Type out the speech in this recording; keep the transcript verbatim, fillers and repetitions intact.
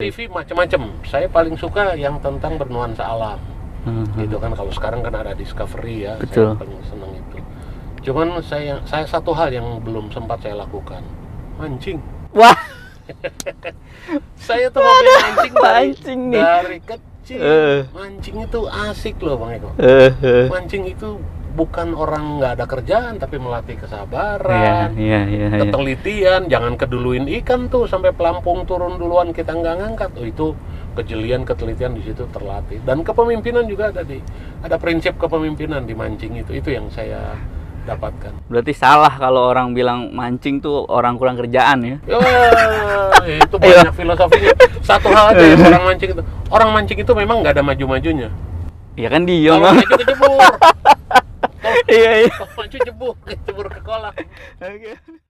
T V macam-macam. Saya paling suka yang tentang bernuansa alam. Hmm. Gitu kan, kalau sekarang kan ada Discovery ya. Betul. Saya paling senang itu. Cuman saya saya satu hal yang belum sempat saya lakukan. Mancing. Wah. Saya tuh hobi mancing dari, mancing nih. dari kecil. Uh. Mancing itu asik loh Bang Eko. Uh, uh. Mancing itu bukan orang nggak ada kerjaan, tapi melatih kesabaran, yeah, yeah, yeah, ketelitian. Yeah. Jangan keduluin ikan tuh sampai pelampung turun duluan kita nggak ngangkat. Oh, itu kejelian, ketelitian di situ terlatih. Dan kepemimpinan juga ada di ada prinsip kepemimpinan di mancing itu. Itu yang saya dapatkan. Berarti salah kalau orang bilang mancing tuh orang kurang kerjaan ya? Ya itu banyak filosofinya. Satu hal aja ya, orang mancing itu. Orang mancing itu memang nggak ada maju-majunya. Ya kan dia mah. Kalau maju jebur. Iya iya. Maju jebur, jebur ke kolam.